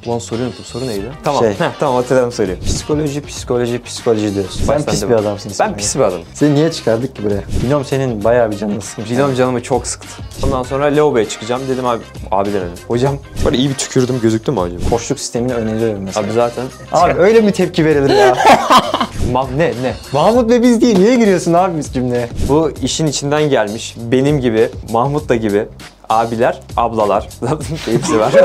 Ulan soruyu unuttum. Soru neydi? Tamam. Tamam hatırladım soruyu. Psikoloji diyorsun. Sen pis bir adamsın. Ben pis bir adamım. Seni niye çıkardık ki buraya? Binom senin bayağı bir canını sıkmış. Binom canımı çok sıktı. Ondan sonra lavaboya çıkacağım. Dedim abi demedim. Hocam böyle iyi bir tükürdüm, gözüktü mü acaba? Koçluk sistemini öneriyorum mesela. Abi zaten. Abi öyle mi tepki verilir ya? Ne? Mahmut ve biz değil. Niye giriyorsun abi biz cümleye? Bu işin içinden gelmiş. Benim gibi, Mahmut da gibi abiler, ablalar. Hepsi var.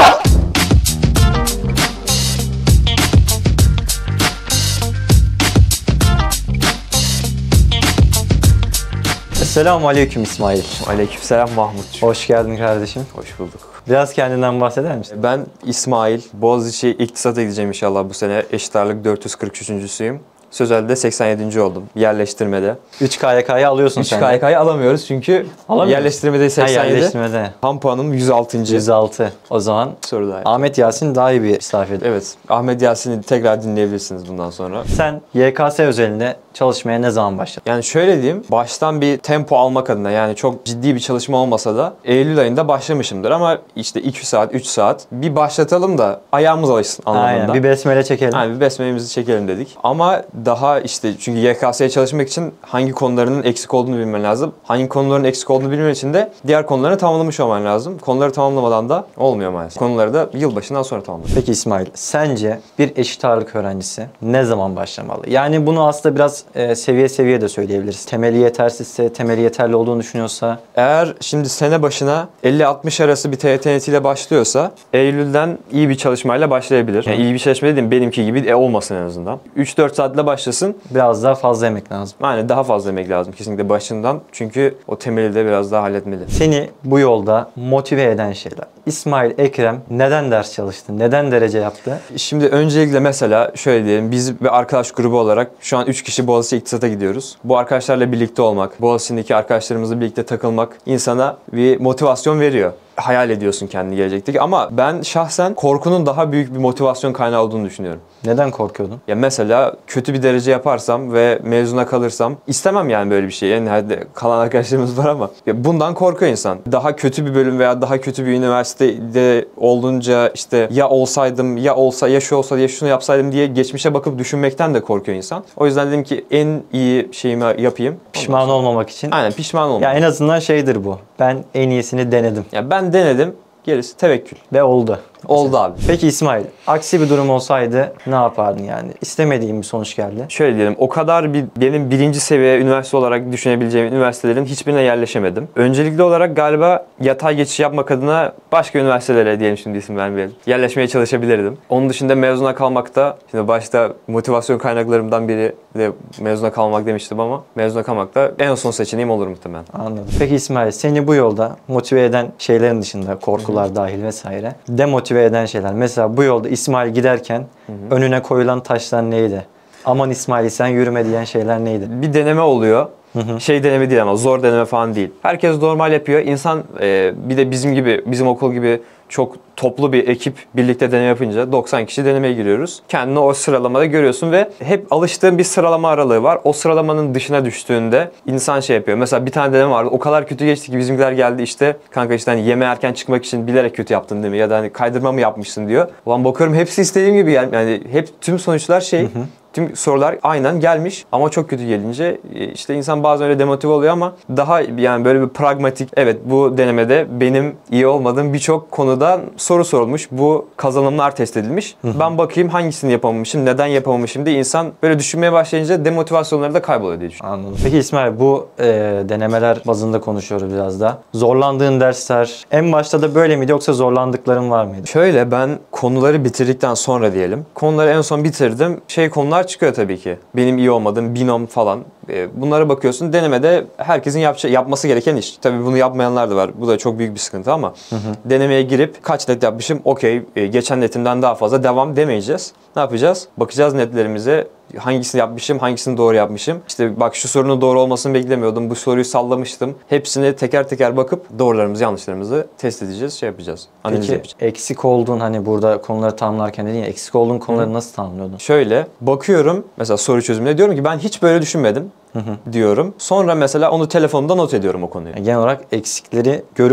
Selamünaleyküm İsmail. Aleykümselam Mahmut. Hoş geldin kardeşim. Hoş bulduk. Biraz kendinden bahseder misin? Ben İsmail, Boğaziçi İktisat'a gideceğim inşallah bu sene. Eşit ağırlık 443.'süyüm. Sözel'de 87. oldum yerleştirmede. 3 KYK'yı alıyorsun sen. 3 KYK'yı alamıyoruz çünkü yerleştirmede 87. Yerleştirmede. Tam puanım 106. 106. O zaman soru daha. Ahmet Yasin daha iyi bir misafir. Evet. Ahmet Yasin'i tekrar dinleyebilirsiniz bundan sonra. Sen YKS özelinde çalışmaya ne zaman başladın? Yani şöyle diyeyim, baştan bir tempo almak adına, yani çok ciddi bir çalışma olmasa da Eylül ayında başlamışımdır ama işte 2 saat, 3 saat bir başlatalım da ayağımız alışsın anlamında. Aynen, bir besmele çekelim. Aynen, bir besmelemizi çekelim dedik. Ama daha işte çünkü YKS'ye çalışmak için hangi konularının eksik olduğunu bilmen lazım. Hangi konuların eksik olduğunu bilmen için de diğer konularını tamamlamış olman lazım. Konuları tamamlamadan da olmuyor maalesef. Konuları da yılbaşından sonra tamamladım. Peki İsmail, sence bir eşit ağırlık öğrencisi ne zaman başlamalı? Yani bunu aslında biraz seviye de söyleyebiliriz. Temeli yetersizse, temeli yeterli olduğunu düşünüyorsa. Eğer şimdi sene başına 50-60 arası bir TYT netiyle başlıyorsa Eylül'den iyi bir çalışmayla başlayabilir. Yani iyi bir çalışma dediğim benimki gibi olmasın en azından. 3-4 saatle başlasın. Biraz daha fazla emek lazım. Yani daha fazla emek lazım kesinlikle başından. Çünkü o temeli de biraz daha halletmeli. Seni bu yolda motive eden şeyler. İsmail Ekrem neden ders çalıştı? Neden derece yaptı? Şimdi öncelikle mesela şöyle diyelim, biz bir arkadaş grubu olarak şu an 3 kişi Boğaziçi İktisat'a gidiyoruz. Bu arkadaşlarla birlikte olmak, Boğaziçi'ndeki arkadaşlarımızla birlikte takılmak insana bir motivasyon veriyor. Hayal ediyorsun kendini gelecekteki ama ben şahsen korkunun daha büyük bir motivasyon kaynağı olduğunu düşünüyorum. Neden korkuyordun? Ya mesela kötü bir derece yaparsam ve mezuna kalırsam istemem yani böyle bir şey. Yani hadi kalan arkadaşlarımız var ama ya bundan korkuyor insan. Daha kötü bir bölüm veya daha kötü bir üniversitede olunca işte ya olsaydım, ya olsa, ya şu olsa, ya şunu yapsaydım diye geçmişe bakıp düşünmekten de korkuyor insan. O yüzden dedim ki en iyi şeyimi yapayım. Pişman olmamak için. Aynen, pişman olmamak. Ya en azından şeydir bu. Ben en iyisini denedim. Ya ben denedim. Gerisi tevekkül. Ve oldu. Oldu abi. Peki İsmail, aksi bir durum olsaydı ne yapardın yani? İstemediğin bir sonuç geldi. Şöyle diyelim, o kadar benim birinci seviye üniversite olarak düşünebileceğim üniversitelerin hiçbirine yerleşemedim. Öncelikli olarak galiba yatay geçiş yapmak adına başka üniversitelere diyelim, şimdi isim vermeyelim, yerleşmeye çalışabilirdim. Onun dışında mezuna kalmakta, şimdi başta motivasyon kaynaklarımdan biri de mezuna kalmak demiştim ama mezuna kalmak da en son seçeneğim olur muhtemelen. Anladım. Peki İsmail, seni bu yolda motive eden şeylerin dışında, korkular dahil vesaire, demotive eden şeyler. Mesela bu yolda İsmail giderken önüne koyulan taşlar neydi? Aman İsmail sen yürüme diyen şeyler neydi? Bir deneme oluyor. Şey deneme değil ama zor deneme falan değil. Herkes normal yapıyor. İnsan bir de bizim gibi, bizim okul gibi çok toplu bir ekip birlikte deneme yapınca 90 kişi denemeye giriyoruz. Kendini o sıralamada görüyorsun ve hep alıştığın bir sıralama aralığı var. O sıralamanın dışına düştüğünde insan şey yapıyor. Mesela bir tane deneme vardı. O kadar kötü geçti ki bizimkiler geldi işte kanka işte hani yemeğe erken çıkmak için bilerek kötü yaptın değil mi? Ya da hani kaydırma mı yapmışsın diyor. Ulan bakıyorum hepsi istediğim gibi yani hep tüm sonuçlar tüm sorular aynen gelmiş ama çok kötü gelince işte insan bazen öyle demotive oluyor ama daha yani böyle bir pragmatik, evet bu denemede benim iyi olmadığım birçok konudan soru sorulmuş. Bu kazanımlar test edilmiş. Ben bakayım hangisini yapamamışım, neden yapamamışım diye insan böyle düşünmeye başlayınca demotivasyonları da kayboluyor diye düşünüyorum. Anladım. Peki İsmail, bu denemeler bazında konuşuyoruz biraz da. Zorlandığın dersler en başta da böyle miydi yoksa zorlandıkların var mıydı? Şöyle, ben konuları bitirdikten sonra diyelim. Konuları en son bitirdim. Konular çıkıyor tabii ki. Benim iyi olmadığım binom falan. Bunlara bakıyorsun. Denemede herkesin yapması gereken iş. Tabii bunu yapmayanlar da var. Bu da çok büyük bir sıkıntı ama denemeye girip kaç net yapmışım? Okey, geçen netimden daha fazla devam demeyeceğiz. Ne yapacağız? Bakacağız netlerimize. Hangisini yapmışım, hangisini doğru yapmışım. İşte bak şu sorunun doğru olmasını beklemiyordum. Bu soruyu sallamıştım. Hepsini teker teker bakıp doğrularımızı, yanlışlarımızı test edeceğiz, yapacağız. Analiz yapacağız. Eksik olduğun, hani burada konuları tamamlarken dedin ya, eksik olduğun konuları nasıl tamamlıyordun? Şöyle bakıyorum mesela soru çözümüne, diyorum ki ben hiç böyle düşünmedim. diyorum. Sonra mesela onu telefonumda not ediyorum o konuyu. Genel olarak eksikleri görüp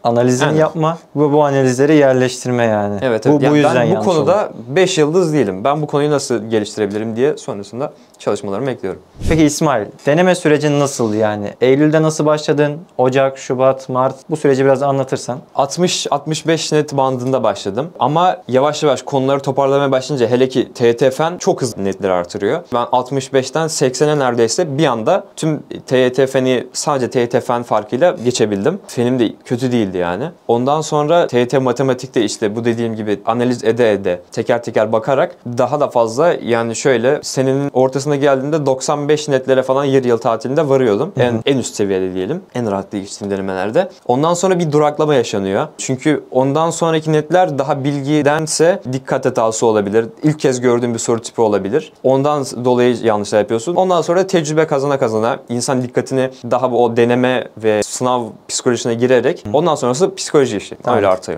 Analizini Aynen. yapma ve bu analizleri yerleştirme yani. Evet, Bu, evet. bu Yani yüzden ben bu yanlış konuda oldu. 5 yıldız değilim. Ben bu konuyu nasıl geliştirebilirim diye sonrasında çalışmalarımı ekliyorum. Peki İsmail, deneme sürecin nasıldı yani? Eylül'de nasıl başladın? Ocak, Şubat, Mart bu süreci biraz anlatırsan. 60-65 net bandında başladım. Ama yavaş yavaş konuları toparlamaya başlayınca hele ki TYT Fen çok hızlı netleri artırıyor. Ben 65'ten 80'e neredeyse bir anda tüm TYT Fen'i sadece TYT Fen farkıyla geçebildim. Fenim de kötü değildi yani. Ondan sonra TYT Matematik'te işte bu dediğim gibi analiz ede teker teker bakarak daha da fazla yani şöyle senenin ortasına geldiğinde 95 netlere falan yarı yıl tatilinde varıyordum. En üst seviyede diyelim. En rahat geçtiğim denemelerde. Ondan sonra bir duraklama yaşanıyor. Çünkü ondan sonraki netler daha bilgidense dikkat hatası olabilir. İlk kez gördüğün bir soru tipi olabilir. Ondan dolayı yanlışlar yapıyorsun. Ondan sonra tecrübe kazana kazana insan dikkatini daha o deneme ve sınav psikolojisine girerek ondan sonrası psikoloji işi. Öyle artıyor.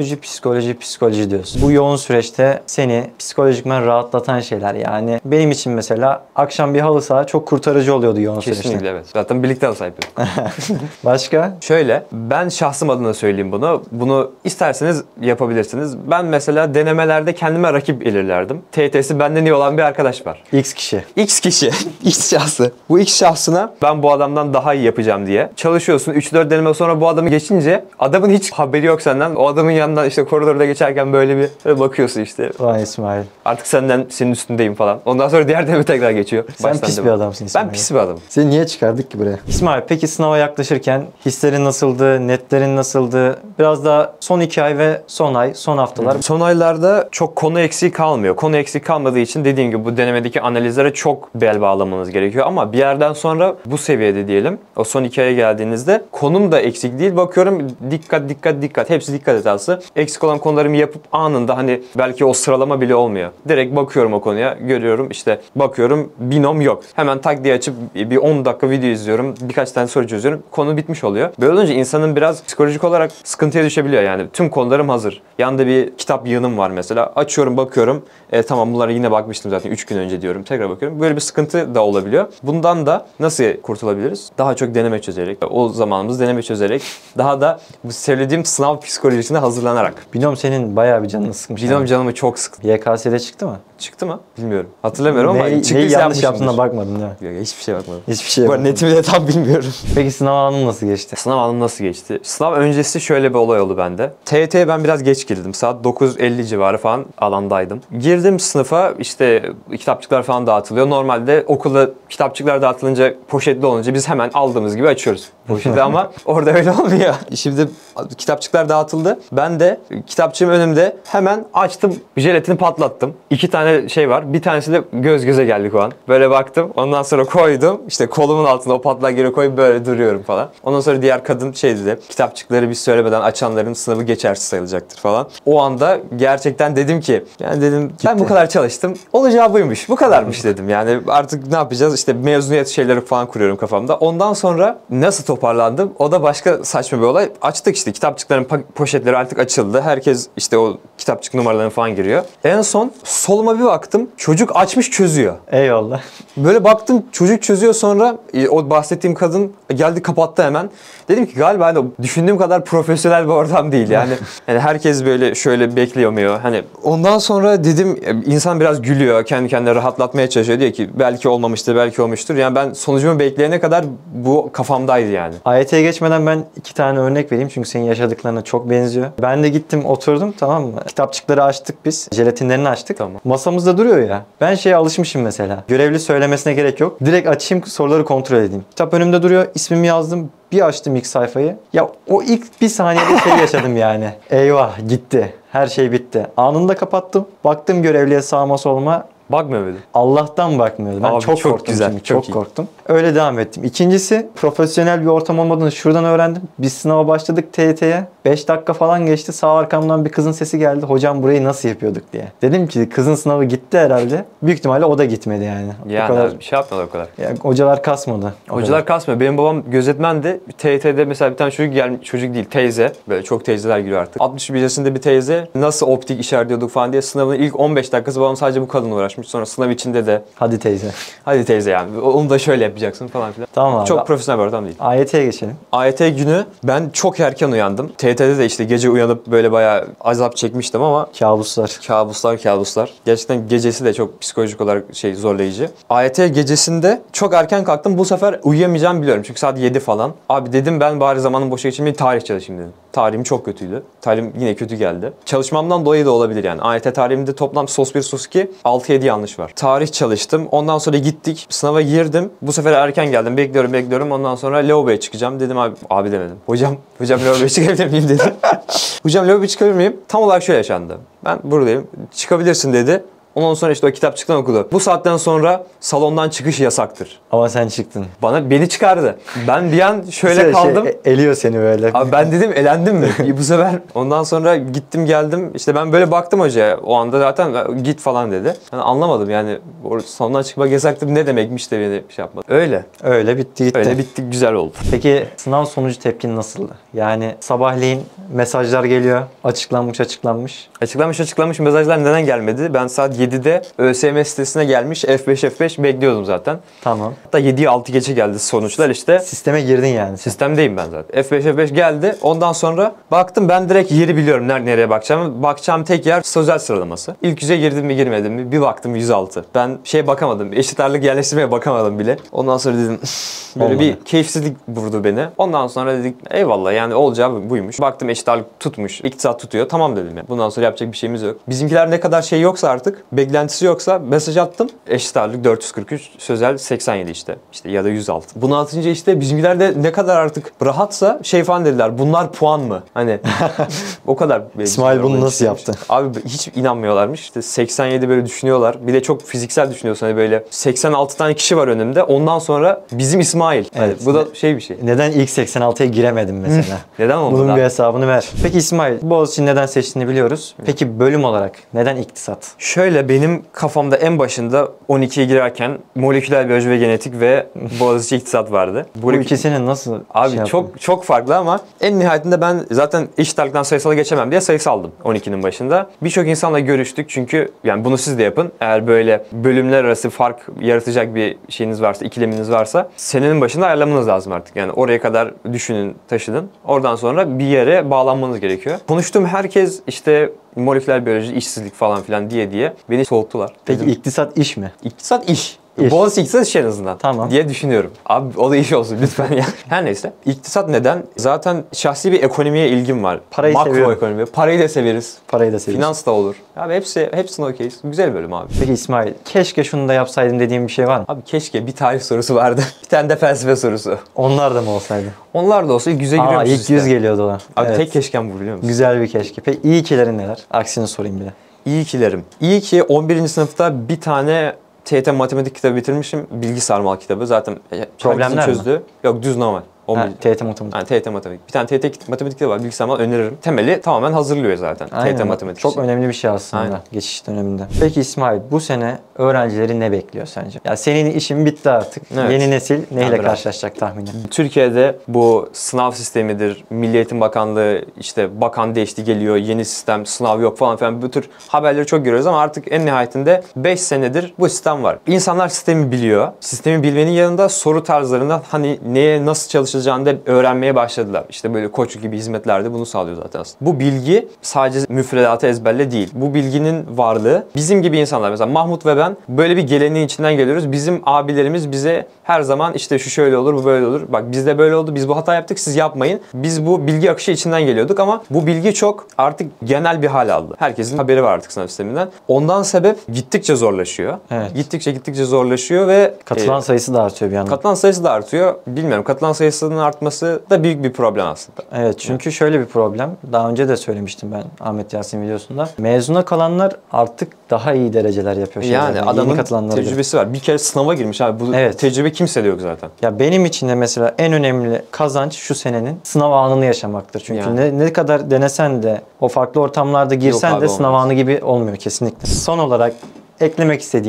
Psikoloji diyorsun. Bu yoğun süreçte seni psikolojikmen rahatlatan şeyler yani. Benim için mesela akşam bir halı saha çok kurtarıcı oluyordu yoğun süreçte. Kesinlikle evet. Zaten birlikte sahip yapıyoruz. Başka? Şöyle, ben şahsım adına söyleyeyim bunu. Bunu isterseniz yapabilirsiniz. Ben mesela denemelerde kendime rakip belirlerdim. TYT'si benden iyi olan bir arkadaş var. X kişi. X kişi, X şahsı. Bu X şahsına ben bu adamdan daha iyi yapacağım diye çalışıyorsun. 3-4 deneme sonra bu adamı geçince adamın hiç haberi yok senden. O adamın yanından işte koridorda geçerken böyle bakıyorsun işte. Vay İsmail. Artık senin üstündeyim falan. Ondan sonra diğer deneme tekrar geçiyor. Sen Baştan pis devam. bir adamsın İsmail. Ben pis bir adamım. Seni niye çıkardık ki buraya? İsmail peki sınava yaklaşırken hislerin nasıldı, netlerin nasıldı? Biraz daha son 2 ay ve son haftalar. Son aylarda çok konu eksiği kalmıyor. Konu eksiği kalmadığı için dediğim gibi bu denemedeki analizlere çok bel bağlamanız gerekiyor. Ama bir yerden sonra bu seviyede diyelim, o son 2 aya geldiğinizde konum da eksik değil. Bakıyorum dikkat. Hepsi dikkat hatası. Eksik olan konularımı yapıp anında hani belki o sıralama bile olmuyor. Direkt bakıyorum o konuya, görüyorum işte bakıyorum binom yok. Hemen tak diye açıp bir 10 dakika video izliyorum. Birkaç tane soru çözüyorum. Konu bitmiş oluyor. Böyle olunca insanın biraz psikolojik olarak sıkıntıya düşebiliyor yani. Tüm konularım hazır. Yanında bir kitap yığınım var mesela. Açıyorum bakıyorum. Tamam bunlara yine bakmıştım zaten 3 gün önce diyorum. Tekrar bakıyorum. Böyle bir sıkıntı da olabiliyor. Bundan da nasıl kurtulabiliriz? Daha çok deneme çözerek, o zamanımız deneme çözerek, daha da bu söylediğim sınav psikolojisine hazırlanarak. Binom senin bayağı bir canını sıkmış. Binom canımı çok sıktı. YKS'de çıktı mı? Çıktı mı? Bilmiyorum. Hatırlamıyorum ama Neyi çıktıysa yanlış yaptığına yapmışımdır. bakmadın değil mi? Yok, hiçbir şey bakmadım. Hiçbir şey Bu yapmadın. netimi de tam bilmiyorum. Peki sınav anın nasıl geçti? Sınav anım nasıl geçti? Sınav öncesi şöyle bir olay oldu bende. TYT'ye ben biraz geç girdim. Saat 9:50 civarı falan alandaydım. Girdim sınıfa, işte kitapçıklar falan dağıtılıyor. Normalde okulda kitapçıklar dağıtılınca poşetli olunca biz hemen aldığımız gibi açıyoruz poşeti ama orada öyle olmuyor. Şimdi kitapçıklar dağıtıldı. Ben de kitapçığım önümde hemen açtım. Jelatini patlattım. 2 tane şey var. Bir tanesi de göz göze geldik o an. Böyle baktım. Ondan sonra koydum. İşte kolumun altında o patlağı geri koyup böyle duruyorum falan. Ondan sonra diğer kadın şey dedi. Kitapçıkları biz söylemeden açanların sınavı geçersiz sayılacaktır falan. O anda gerçekten dedim ki yani dedim ben bu kadar çalıştım. Olacağı buymuş. Bu kadarmış dedim. Yani artık ne yapacağız? İşte mezuniyet şeyleri falan kuruyorum kafamda. Ondan sonra nasıl toparlandım? O da başka saçma bir olay. Açtık işte kitapçıkların poşetleri artık açıldı. Herkes işte o kitapçık numaralarını falan giriyor. En son soluma bir baktım. Çocuk açmış çözüyor. Eyvallah. Böyle baktım çocuk çözüyor, sonra o bahsettiğim kadın geldi kapattı hemen. Dedim ki galiba hani düşündüğüm kadar profesyonel bir ortam değil yani. Yani herkes böyle şöyle bekliyor. Hani ondan sonra dedim insan biraz gülüyor, kendi kendine rahatlatmaya çalışıyor. Diyor ki belki olmamıştır, belki olmuştur. Yani ben sonucumu bekleyene kadar bu kafamdaydı yani. AYT'ye geçmeden ben 2 tane örnek vereyim çünkü senin yaşadıklarına çok benziyor. Ben de gittim oturdum, tamam mı? Kitapçıkları açtık biz. Jelatinlerini açtık. Tamam. Masamızda duruyor ya. Ben şeye alışmışım mesela. Görevli söylemesine gerek yok. Direkt açayım, soruları kontrol edeyim. Kitap önümde duruyor. İsmimi yazdım. Bir açtım ilk sayfayı. Ya o ilk bir saniyede şey yaşadım yani. Eyvah gitti. Her şey bitti. Anında kapattım. Baktım görevliye, sağıma soluma. Bakmıyor muydun? Allah'tan bakmıyordu. Ben Abi çok çok korktum. güzel, Çünkü çok çok iyi. korktum. Öyle devam ettim. İkincisi, profesyonel bir ortam olmadığını şuradan öğrendim. Biz sınava başladık TYT'ye. 5 dakika falan geçti. Sağ arkamdan bir kızın sesi geldi. Hocam burayı nasıl yapıyorduk diye. Dedim ki kızın sınavı gitti herhalde. Büyük ihtimalle o da gitmedi yani. Yani o kadar, bir şey yapmadı o kadar. yani hocalar kasmadı. O Hocalar kadar. kasmıyor. Benim babam gözetmendi. TYT'de mesela bir tane çocuk değil teyze. Böyle çok teyzeler giriyor artık. 61 yaşında bir teyze. Nasıl optik işaretliyorduk falan diye sınavın ilk 15 dakikası babam sadece bu kadınla uğraşmış. uğraşmış. Sonra sınav içinde de Hadi teyze. hadi teyze yani onu da şöyle yapacaksın falan filan. Tamam abi. Çok profesyonel bir ortam değil. AYT'ye geçelim. AYT günü ben çok erken uyandım. TYT'de de işte gece uyanıp böyle bayağı azap çekmiştim ama Kabuslar. kabuslar. Gerçekten gecesi de çok psikolojik olarak zorlayıcı. AYT gecesinde çok erken kalktım. Bu sefer uyuyamayacağımı biliyorum. Çünkü saat 7 falan. Abi dedim ben bari zamanın boşa geçirmeyeyim, tarih çalışayım dedim. Tarihim çok kötüydü. Tarihim yine kötü geldi. Çalışmamdan dolayı da olabilir yani. AYT tarihimde toplam sos 1 sos 2 6-7 yanlış var. Tarih çalıştım. Ondan sonra gittik. Sınava girdim. Bu sefer erken geldim. Bekliyorum. Ondan sonra lavaboya çıkacağım. Dedim abi demedim. Hocam lavaboya çıkabilir miyim dedim. Hocam lavaboya çıkabilir miyim? Tam olarak şöyle yaşandı. Ben buradayım. Çıkabilirsin dedi. Ondan sonra işte o kitapçıktan okudu. Bu saatten sonra salondan çıkış yasaktır. Ama sen çıktın. Beni çıkardı. Ben bir an şöyle kaldım. Eliyor seni böyle. Abi ben dedim elendim mi? Bu sefer ondan sonra gittim geldim. İşte ben böyle baktım hocaya. O anda zaten git falan dedi. Yani anlamadım yani salondan çıkmak yasaktır ne demekmiş de beni yapmadı. Öyle bitti gitti. Öyle bitti, güzel oldu. Peki sınav sonucu tepkin nasıldı? Yani sabahleyin mesajlar geliyor. Açıklanmış. Açıklamış mesajlar neden gelmedi? Ben saat 7'de ÖSYM sitesine gelmiş F5 bekliyordum zaten. Tamam. Hatta 7'yi 6 geçe geldi sonuçlar işte. Sisteme girdin yani. Sistemdeyim ben zaten. F5 geldi. Ondan sonra baktım ben direkt yeri biliyorum nereye bakacağım. Bakacağım tek yer sözel sıralaması. İlk yüze girdim mi girmedim mi? Bir baktım 106. Ben bakamadım. Eşit ağırlık yerleştirmeye bakamadım bile. Ondan sonra dedim böyle Olmadı. bir keyifsizlik vurdu beni. Ondan sonra dedik eyvallah yani olacağı buymuş. Baktım eşit ağırlık tutmuş. İktisat tutuyor. Tamam dedim ya. Bundan sonra yapacak bir şeyimiz yok. Bizimkiler ne kadar yoksa artık beklentisi yoksa mesaj attım. Eşit ağırlık 443, sözel 87 işte ya da 106. Bunu atınca işte bizimkiler de ne kadar artık rahatsa falan dediler. Bunlar puan mı? Hani o kadar. İsmail bunu nasıl yaptı? Abi hiç inanmıyorlarmış. İşte 87 böyle düşünüyorlar. Bir de çok fiziksel düşünüyorsun. Hani böyle 86 tane kişi var önümde. Ondan sonra bizim İsmail. Evet. Hani bu da bir şey. Neden ilk 86'ya giremedim mesela? Neden olmadı? Bunun bir hesabını ver. Peki İsmail, Boğaziçi'ni neden seçtiğini biliyoruz. Peki bölüm olarak neden iktisat? Şöyle benim kafamda en başında 12'ye girerken moleküler biyoloji ve genetik ve Boğaziçi iktisat vardı. Bu ikisinin nasıl Abi çok farklı ama en nihayetinde ben zaten eşit ağırlıktan sayısala geçemem diye sayısal aldım 12'nin başında. Birçok insanla görüştük çünkü yani bunu siz de yapın. Eğer böyle bölümler arası fark yaratacak bir şeyiniz varsa, ikileminiz varsa senenin başında ayarlamanız lazım artık. Yani oraya kadar düşünün, taşının. Oradan sonra bir yere bağlanmanız gerekiyor. Konuştuğum herkes işte moleküler biyoloji, işsizlik falan filan diye beni soğuttular. Peki Dedim, iktisat iş mi? İktisat iş. İş. Boğaziçi iktisat iş en azından Tamam. diye düşünüyorum. Abi o da iş olsun lütfen ya. Her neyse. İktisat neden? Zaten şahsi bir ekonomiye ilgim var. Parayı Makro seviyorum. ekonomi. Parayı da severiz. Parayı da seviyorsun. Finans da olur. Abi hepsine okeyiz. Güzel bölüm abi. Peki İsmail, keşke şunu da yapsaydım dediğim bir şey var mı? Abi keşke bir tarih sorusu vardı. Bir tane de felsefe sorusu. Onlar da mı olsaydı? Onlar da olsa ilk 100'e giriyormuş ilk 100 geliyordu o. Abi Evet. tek keşkem bu biliyor musun? Güzel bir keşke. Peki iyi kilerin neler? Aksini sorayım bir de. İyi kilerim. İyi ki 11. sınıfta bir tane TYT matematik kitabı bitirmişim. Bilgi sarmal kitabı. Zaten Problemler herkesin çözdüğü. Yok düz normal. TYT matematik. Yani TYT matematik. Bir tane TYT matematik kitabı var. Bilgi sarmal öneririm. Temeli tamamen hazırlıyor zaten. Aynen. TYT matematik Çok için. önemli bir şey aslında Aynen. geçiş döneminde. Peki İsmail, bu sene öğrencileri ne bekliyor sence? Ya senin işin bitti artık. Evet. Yeni nesil neyle bravo. karşılaşacak tahminen? Türkiye'de bu sınav sistemidir, Milli Eğitim Bakanlığı işte bakan değişti geliyor, yeni sistem, sınav yok falan filan bu tür haberleri çok görüyoruz ama artık en nihayetinde 5 senedir bu sistem var. İnsanlar sistemi biliyor. Sistemi bilmenin yanında soru tarzlarından hani neye nasıl çalışılacağını da öğrenmeye başladılar. İşte böyle Koç gibi hizmetlerde bunu sağlıyor zaten aslında. Bu bilgi sadece müfredatı ezberle değil. Bu bilginin varlığı bizim gibi insanlar mesela Mahmut ve ben böyle bir geleneğin içinden geliyoruz. Bizim abilerimiz bize her zaman işte şu şöyle olur, bu böyle olur. Bak bizde böyle oldu, biz bu hata yaptık, siz yapmayın. Biz bu bilgi akışı içinden geliyorduk ama bu bilgi çok artık genel bir hal aldı. Herkesin haberi var artık sınav sisteminden. Ondan sebep gittikçe zorlaşıyor. Evet. Gittikçe zorlaşıyor ve Katılan sayısı da artıyor bir yandan. katılan sayısı da artıyor. Bilmiyorum, katılan sayısının artması da büyük bir problem aslında. Evet, çünkü şöyle bir problem. Daha önce de söylemiştim ben Ahmet Yasin videosunda. Mezuna kalanlar artık daha iyi dereceler yapıyor. Yani yeni adamın katılanlara göre. tecrübesi var. Bir kere sınava girmiş abi. Bu Evet. tecrübe kimsede yok zaten. Ya benim için de mesela en önemli kazanç şu senenin sınav anını yaşamaktır. Çünkü Yani. ne kadar denesen de o farklı ortamlarda girsen Yok abi, de sınav olmaz. anı gibi olmuyor kesinlikle. Son olarak eklemek istediğin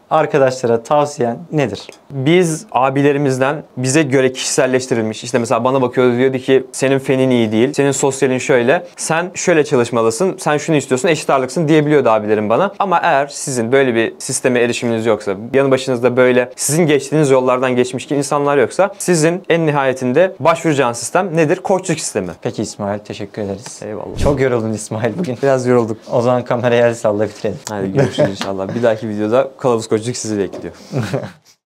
arkadaşlara tavsiyen nedir? Biz abilerimizden bize göre kişiselleştirilmiş. İşte mesela bana bakıyordu, diyordu ki senin fenin iyi değil, senin sosyalin şöyle, sen şöyle çalışmalısın, sen şunu istiyorsun, eşit ağırlıksın diyebiliyordu abilerim bana. Ama eğer sizin böyle bir sisteme erişiminiz yoksa, yanı başınızda böyle sizin geçtiğiniz yollardan geçmiş ki insanlar yoksa, sizin en nihayetinde başvuracağınız sistem nedir? Koçluk sistemi. Peki İsmail, teşekkür ederiz. Eyvallah. Çok yoruldun İsmail bugün. Biraz yorulduk. O zaman kameraya el salla bitirelim. Hadi görüşürüz inşallah. Bir dahaki videoda kılavuz koçluk sizi bekliyor.